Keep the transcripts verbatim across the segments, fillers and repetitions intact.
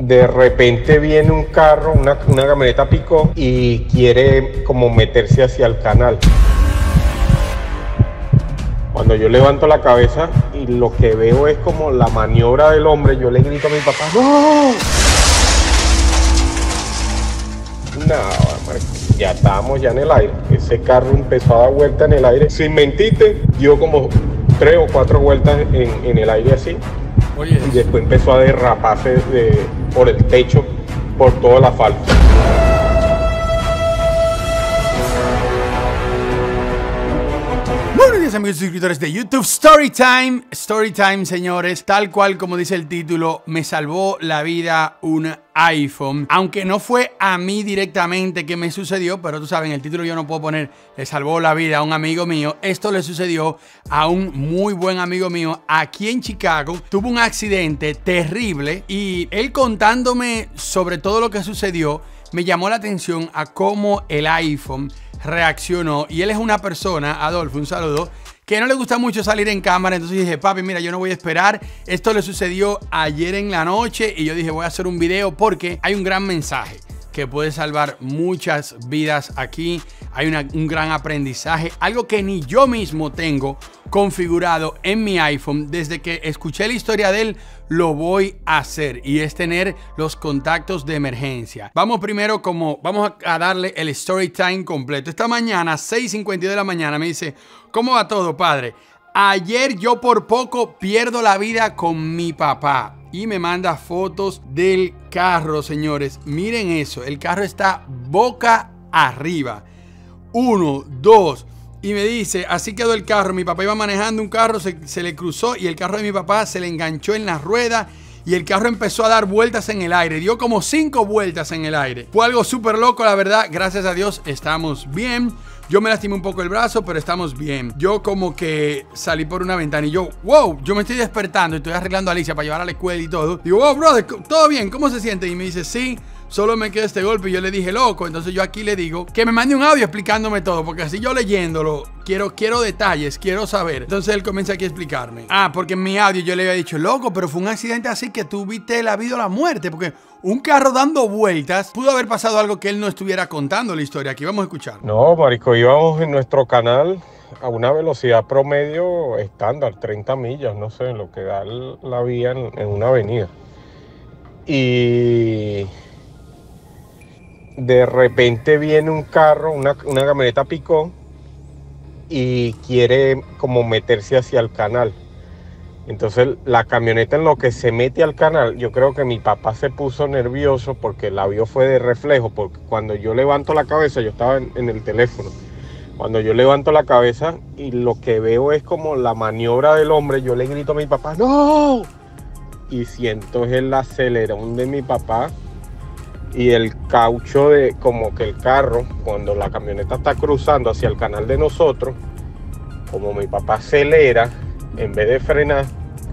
De repente viene un carro, una, una camioneta picó y quiere como meterse hacia el canal. Cuando yo levanto la cabeza y lo que veo es como la maniobra del hombre, yo le grito a mi papá, ¡no! No, ya estábamos ya en el aire. Ese carro empezó a dar vuelta en el aire. Sin mentirte, dio como tres o cuatro vueltas en, en el aire así. Oye, y después empezó a derraparse de, por el techo, por todo el asfalto. Buenos días, amigos suscriptores de YouTube. Storytime, Storytime, señores. Tal cual como dice el título, me salvó la vida un iPhone. Aunque no fue a mí directamente que me sucedió, pero tú sabes, en el título yo no puedo poner le salvó la vida a un amigo mío. Esto le sucedió a un muy buen amigo mío aquí en Chicago. Tuvo un accidente terrible y él contándome sobre todo lo que sucedió me llamó la atención a cómo el iPhone reaccionó. Y él es una persona, Adolfo, un saludo, que no le gusta mucho salir en cámara. Entonces dije, papi, mira, yo no voy a esperar. Esto le sucedió ayer en la noche y yo dije, voy a hacer un video porque hay un gran mensaje que puede salvar muchas vidas aquí. Hay una, un gran aprendizaje, algo que ni yo mismo tengo configurado en mi iPhone. Desde que escuché la historia de él, lo voy a hacer, y es tener los contactos de emergencia. Vamos primero como, vamos a darle el story time completo. Esta mañana, seis cincuenta y dos de la mañana, me dice, ¿cómo va todo, padre? Ayer yo por poco pierdo la vida con mi papá. Y me manda fotos del carro, señores. Miren eso, el carro está boca arriba. Uno, dos. Y me dice, así quedó el carro. Mi papá iba manejando un carro, se, se le cruzó y el carro de mi papá se le enganchó en la rueda y el carro empezó a dar vueltas en el aire. Dio como cinco vueltas en el aire. Fue algo súper loco, la verdad. Gracias a Dios estamos bien. Yo me lastimé un poco el brazo, pero estamos bien. Yo como que salí por una ventana y yo, wow, yo me estoy despertando y estoy arreglando a Alicia para llevar a la escuela y todo. Digo, wow, brother, ¿todo bien? ¿Cómo se siente? Y me dice, sí, solo me queda este golpe. Y yo le dije, loco. Entonces yo aquí le digo que me mande un audio explicándome todo, porque así yo leyéndolo, quiero, quiero detalles, quiero saber. Entonces él comienza aquí a explicarme. Ah, porque en mi audio yo le había dicho, loco, pero fue un accidente así que tú viste la vida o la muerte, porque un carro dando vueltas, pudo haber pasado algo que él no estuviera contando la historia. Aquí vamos a escuchar. No, marico, íbamos en nuestro canal a una velocidad promedio estándar, treinta millas, no sé, lo que da la vía en, en una avenida. Y de repente viene un carro, una, una camioneta picó y quiere como meterse hacia el canal. Entonces la camioneta en lo que se mete al canal, yo creo que mi papá se puso nervioso porque la vio fue de reflejo, porque cuando yo levanto la cabeza, yo estaba en, en el teléfono, cuando yo levanto la cabeza y lo que veo es como la maniobra del hombre, yo le grito a mi papá, ¡no! Y siento el acelerón de mi papá y el caucho de como que el carro, cuando la camioneta está cruzando hacia el canal de nosotros, como mi papá acelera, en vez de frenar,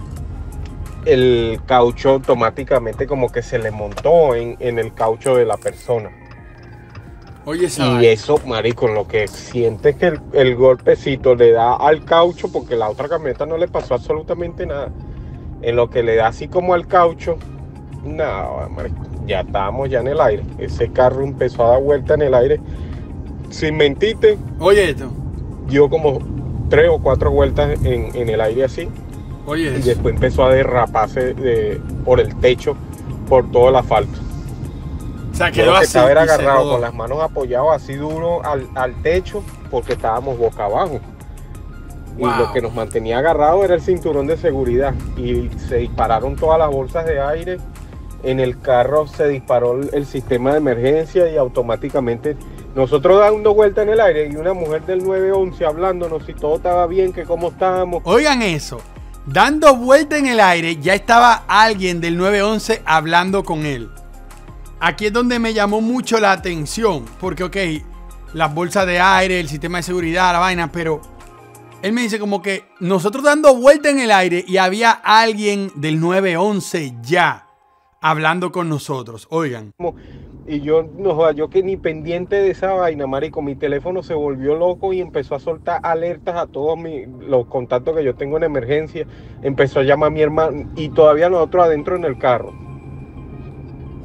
el caucho automáticamente como que se le montó en, en el caucho de la persona. Oye, esa y vaina. Eso, marico, lo que siente es que el, el golpecito le da al caucho, porque la otra camioneta no le pasó absolutamente nada. En lo que le da así como al caucho, no, marico, ya estábamos ya en el aire. Ese carro empezó a dar vuelta en el aire. Sin mentirte, Oye esto. dio como tres o cuatro vueltas en, en el aire así. Oye y eso. después empezó a derraparse de, por el techo, por todo el asfalto. O sea, Yo quedó lo que así. estaba era y se agarrado rodó. con las manos apoyadas así duro al, al techo, porque estábamos boca abajo. Wow. Y lo que nos mantenía agarrado era el cinturón de seguridad. Y se dispararon todas las bolsas de aire. En el carro se disparó el, el sistema de emergencia y automáticamente nosotros dando vuelta en el aire y una mujer del nueve once hablándonos si todo estaba bien, que cómo estábamos. Oigan eso, dando vuelta en el aire, ya estaba alguien del nueve once hablando con él. Aquí es donde me llamó mucho la atención, porque ok, las bolsas de aire, el sistema de seguridad, la vaina, pero él me dice como que nosotros dando vuelta en el aire y había alguien del nueve once ya hablando con nosotros. Oigan. Y yo, no, yo que ni pendiente de esa vaina, marico, mi teléfono se volvió loco y empezó a soltar alertas a todos mis, los contactos que yo tengo en emergencia. Empezó a llamar a mi hermano y todavía nosotros adentro en el carro.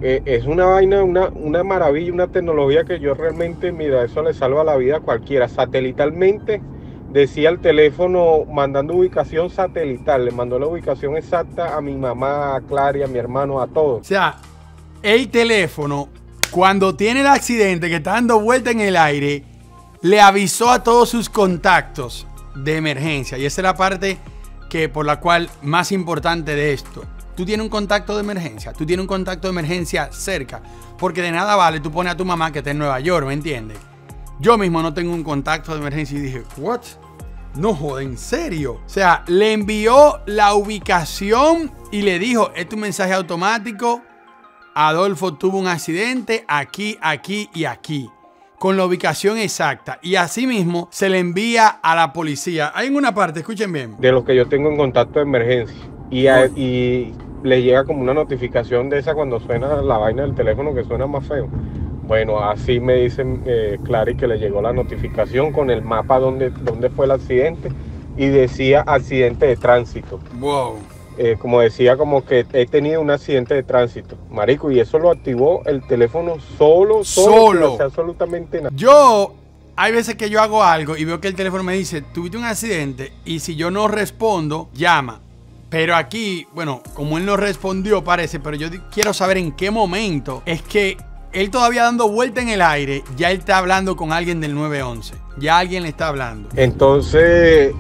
eh, es una vaina, una, una maravilla, una tecnología que yo realmente, mira, eso le salva la vida a cualquiera. Satelitalmente, decía el teléfono, mandando ubicación satelital, le mandó la ubicación exacta a mi mamá, a Clara, a mi hermano, a todos. O sea, el teléfono, cuando tiene el accidente que está dando vuelta en el aire, le avisó a todos sus contactos de emergencia. Y esa es la parte que, por la cual más importante de esto. Tú tienes un contacto de emergencia, tú tienes un contacto de emergencia cerca, porque de nada vale tú pones a tu mamá que está en Nueva York, ¿me entiendes? Yo mismo no tengo un contacto de emergencia y dije, ¿what? No joder, ¿en serio? O sea, le envió la ubicación y le dijo, este es un mensaje automático, Adolfo tuvo un accidente aquí, aquí y aquí, con la ubicación exacta. Y así mismo se le envía a la policía. Hay en una parte, escuchen bien. De los que yo tengo en contacto de emergencia. Y, a, y le llega como una notificación de esa cuando suena la vaina del teléfono, que suena más feo. Bueno, así me dicen eh, Clary que le llegó la notificación con el mapa donde, donde fue el accidente y decía accidente de tránsito. Wow. Eh, como decía, como que he tenido un accidente de tránsito, marico, y eso lo activó el teléfono solo, solo, solo. No hace absolutamente nada. Yo, hay veces que yo hago algo y veo que el teléfono me dice, tuviste un accidente, y si yo no respondo, llama. Pero aquí, bueno, como él no respondió, parece, pero yo quiero saber en qué momento es que él todavía dando vuelta en el aire, ya él está hablando con alguien del nueve once. Ya alguien le está hablando. Entonces,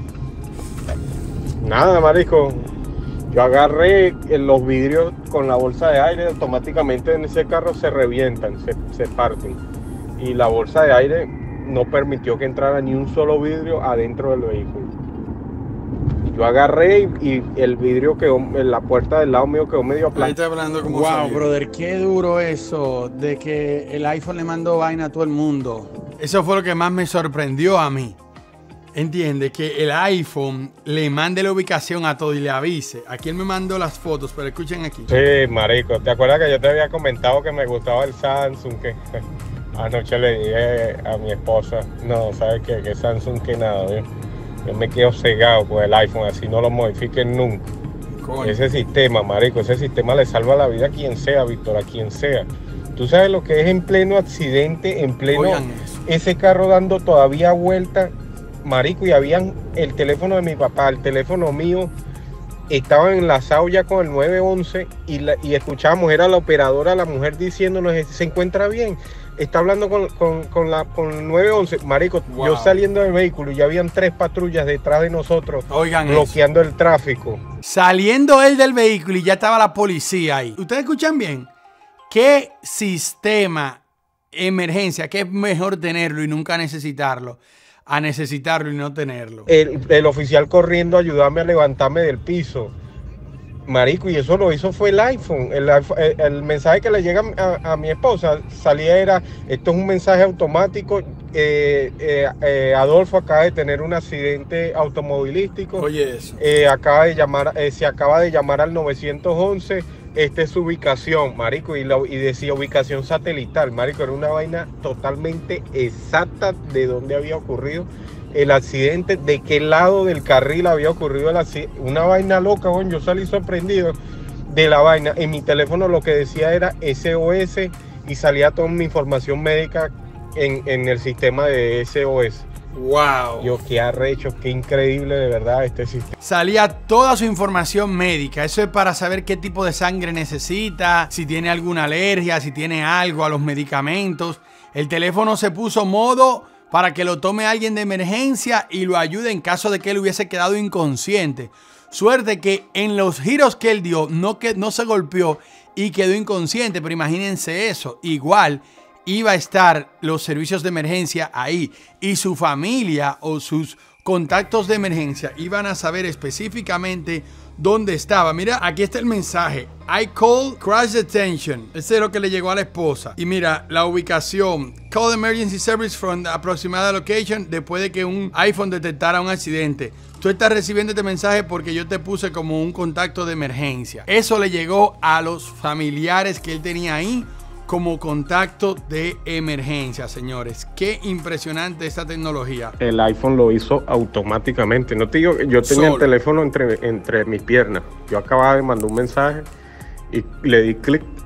nada, marico. Yo agarré los vidrios con la bolsa de aire, automáticamente en ese carro se revientan, se, se parten. Y la bolsa de aire no permitió que entrara ni un solo vidrio adentro del vehículo. Yo agarré y, y el vidrio quedó, en la puerta del lado mío quedó medio aplanado. Ahí está hablando como Wow, salió. brother, qué duro eso de que el iPhone le mandó vaina a todo el mundo. Eso fue lo que más me sorprendió a mí. Entiende que el iPhone le mande la ubicación a todo y le avise. Aquí él me mandó las fotos, pero escuchen aquí. Sí, marico, ¿te acuerdas que yo te había comentado que me gustaba el Samsung? Que anoche le dije a mi esposa, no, ¿sabes qué? Que Samsung que nada, ¿eh? Yo me quedo cegado con el iPhone, así no lo modifiquen nunca. Coño. Ese sistema, marico, ese sistema le salva la vida a quien sea, Víctor, a quien sea. Tú sabes lo que es en pleno accidente, en pleno ese carro dando todavía vuelta, marico, y habían el teléfono de mi papá, el teléfono mío, estaban enlazados ya con el nueve once y, la, y escuchábamos, era la operadora, la mujer diciéndonos, se encuentra bien, está hablando con, con, con, la, con el nueve once, marico, wow. Yo saliendo del vehículo y ya habían tres patrullas detrás de nosotros. Oigan, bloqueando eso. El tráfico. Saliendo él del vehículo y ya estaba la policía ahí. ¿Ustedes escuchan bien? ¿Qué sistema emergencia, qué es mejor tenerlo y nunca necesitarlo, a necesitarlo y no tenerlo? El, el oficial corriendo a ayudarme a levantarme del piso. Marico, y eso lo hizo fue el iPhone. El, el, el mensaje que le llega a, a mi esposa salía era, esto es un mensaje automático, eh, eh, eh, Adolfo acaba de tener un accidente automovilístico. Oye eso. Eh, acaba de llamar, eh, se acaba de llamar al nueve once, esta es su ubicación, marico, y, la, y decía ubicación satelital, marico, era una vaina totalmente exacta de dónde había ocurrido el accidente, de qué lado del carril había ocurrido el accidente, una vaina loca, bueno, yo salí sorprendido de la vaina. En mi teléfono lo que decía era S O S y salía toda mi información médica en, en el sistema de S O S. Wow. Yo qué arrecho, qué increíble de verdad este sistema. Salía toda su información médica. Eso es para saber qué tipo de sangre necesita, si tiene alguna alergia, si tiene algo a los medicamentos. El teléfono se puso modo para que lo tome alguien de emergencia y lo ayude en caso de que él hubiese quedado inconsciente. Suerte que en los giros que él dio no, que, no se golpeó y quedó inconsciente, pero imagínense eso. Igual iba a estar los servicios de emergencia ahí y su familia o sus contactos de emergencia iban a saber específicamente dónde estaba. Mira, aquí está el mensaje. I call crash detention. Ese es lo que le llegó a la esposa. Y mira, la ubicación. Call emergency service from the aproximada location después de que un iPhone detectara un accidente. Tú estás recibiendo este mensaje porque yo te puse como un contacto de emergencia. Eso le llegó a los familiares que él tenía ahí como contacto de emergencia, señores. Qué impresionante esta tecnología. El iPhone lo hizo automáticamente. No te digo, yo tenía Solo. el teléfono entre, entre mis piernas. Yo acababa de mandar un mensaje y le di clic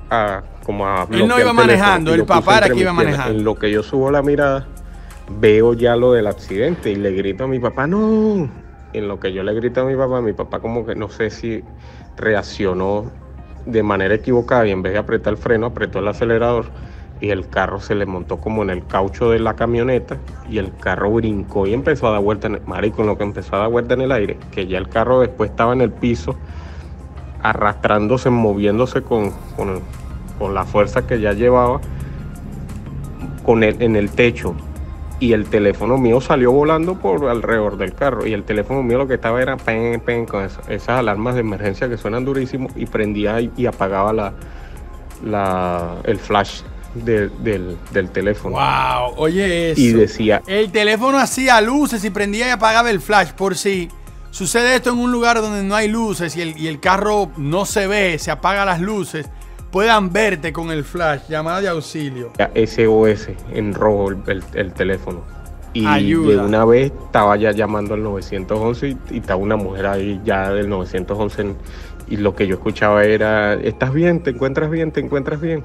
a como a Él no iba manejando, el papá era que iba manejando. En lo que yo subo la mirada, veo ya lo del accidente y le grito a mi papá, no. En lo que yo le grito a mi papá, mi papá como que no sé si reaccionó de manera equivocada y en vez de apretar el freno, apretó el acelerador y el carro se le montó como en el caucho de la camioneta y el carro brincó y empezó a dar vuelta en el marico, en lo que empezó a dar vuelta en el aire, que ya el carro después estaba en el piso arrastrándose, moviéndose con, con, con la fuerza que ya llevaba con el, en el techo, y el teléfono mío salió volando por alrededor del carro y el teléfono mío lo que estaba era pen, pen, con eso, esas alarmas de emergencia que suenan durísimo, y prendía y, y apagaba la, la, el flash De, del, del teléfono. Wow, oye eso. Y decía, el teléfono hacía luces y prendía y apagaba el flash por si sucede esto en un lugar donde no hay luces y el, y el carro no se ve, se apaga las luces, puedan verte con el flash. Llamada de auxilio. S O S en rojo el, el, el teléfono. Y ayuda. De una vez estaba ya llamando al nueve once y, y estaba una mujer ahí ya del nueve once en, y lo que yo escuchaba era, ¿estás bien? ¿Te encuentras bien? ¿Te encuentras bien?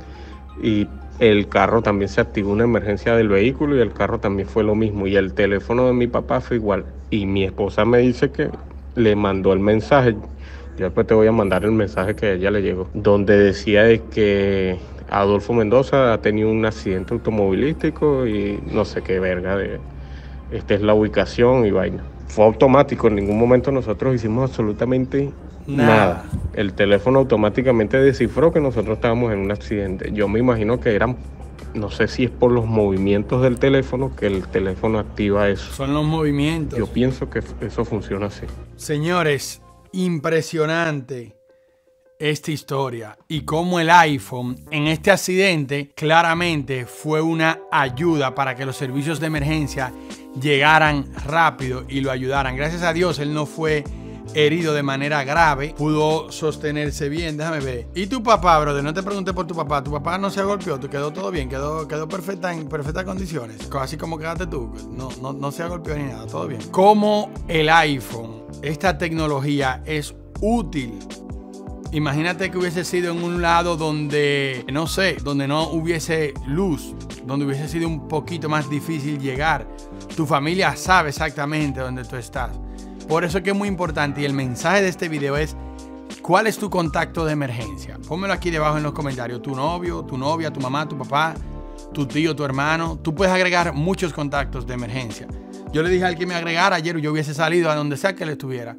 Y el carro también se activó una emergencia del vehículo y el carro también fue lo mismo. Y el teléfono de mi papá fue igual. Y mi esposa me dice que le mandó el mensaje. Yo después te voy a mandar el mensaje que a ella le llegó. Donde decía de que Adolfo Mendoza ha tenido un accidente automovilístico y no sé qué verga. De, esta es la ubicación y vaina. Fue automático. En ningún momento nosotros hicimos absolutamente nada. Nada. El teléfono automáticamente descifró que nosotros estábamos en un accidente. Yo me imagino que eran, no sé si es por los movimientos del teléfono que el teléfono activa eso. Son los movimientos. Yo pienso que eso funciona así. Señores, impresionante esta historia y cómo el iPhone en este accidente claramente fue una ayuda para que los servicios de emergencia llegaran rápido y lo ayudaran. Gracias a Dios él no fue herido de manera grave, pudo sostenerse bien. Déjame ver. ¿Y tu papá, brother? No te pregunté por tu papá. ¿Tu papá no se golpeó? ¿Tú quedó todo bien? ¿Quedó, quedó perfecta, en perfectas condiciones? Así como quedaste tú. No, no, no se golpeó ni nada. Todo bien. Como el iPhone, esta tecnología es útil. Imagínate que hubiese sido en un lado donde, no sé, donde no hubiese luz, donde hubiese sido un poquito más difícil llegar. Tu familia sabe exactamente dónde tú estás. Por eso es que es muy importante, y el mensaje de este video es: ¿cuál es tu contacto de emergencia? Pónmelo aquí debajo en los comentarios. Tu novio, tu novia, tu mamá, tu papá, tu tío, tu hermano. Tú puedes agregar muchos contactos de emergencia. Yo le dije al que me agregara ayer, yo hubiese salido a donde sea que él estuviera.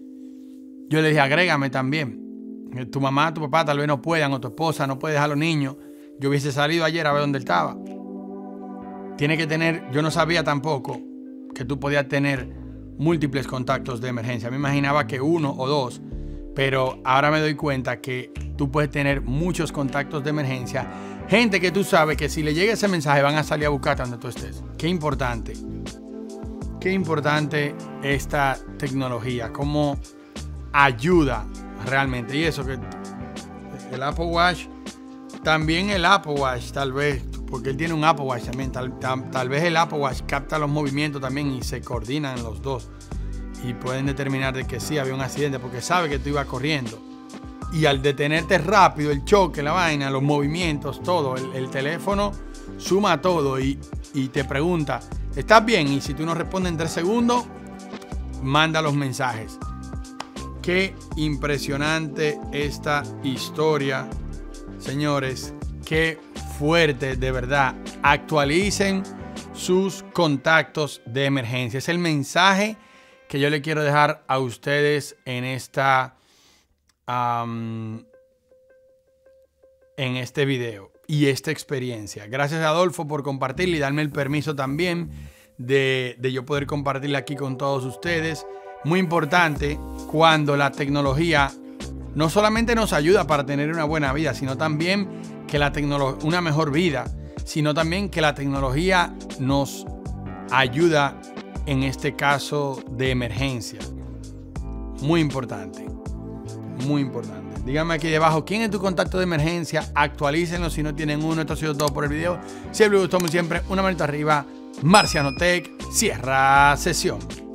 Yo le dije, agrégame también. Tu mamá, tu papá tal vez no puedan, o tu esposa no puede dejar a los niños. Yo hubiese salido ayer a ver dónde él estaba. Tiene que tener, yo no sabía tampoco que tú podías tener múltiples contactos de emergencia. Me imaginaba que uno o dos, pero ahora me doy cuenta que tú puedes tener muchos contactos de emergencia. Gente que tú sabes que si le llega ese mensaje van a salir a buscarte donde tú estés. Qué importante. Qué importante esta tecnología. Cómo ayuda realmente. Y eso que el Apple Watch, también el Apple Watch tal vez, porque él tiene un Apple Watch también, tal, tal, tal vez el Apple Watch capta los movimientos también y se coordinan los dos y pueden determinar de que sí había un accidente porque sabe que tú ibas corriendo, y al detenerte rápido, el choque, la vaina, los movimientos, todo, el, el teléfono suma todo y, y te pregunta, ¿estás bien? Y si tú no respondes en tres segundos, manda los mensajes. Qué impresionante esta historia, señores. Qué fuerte, de verdad. Actualicen sus contactos de emergencia. Es el mensaje que yo le quiero dejar a ustedes en esta um, en este video y esta experiencia. Gracias a Adolfo por compartirla y darme el permiso también de, de yo poder compartirla aquí con todos ustedes. Muy importante cuando la tecnología no solamente nos ayuda para tener una buena vida, sino también que la tecnología, una mejor vida, sino también que la tecnología nos ayuda en este caso de emergencia. Muy importante, muy importante. Díganme aquí debajo, ¿quién es tu contacto de emergencia? Actualícenlo si no tienen uno. Esto ha sido todo por el video. Si les gustó, como siempre, una manita arriba. Marciano Tech cierra sesión.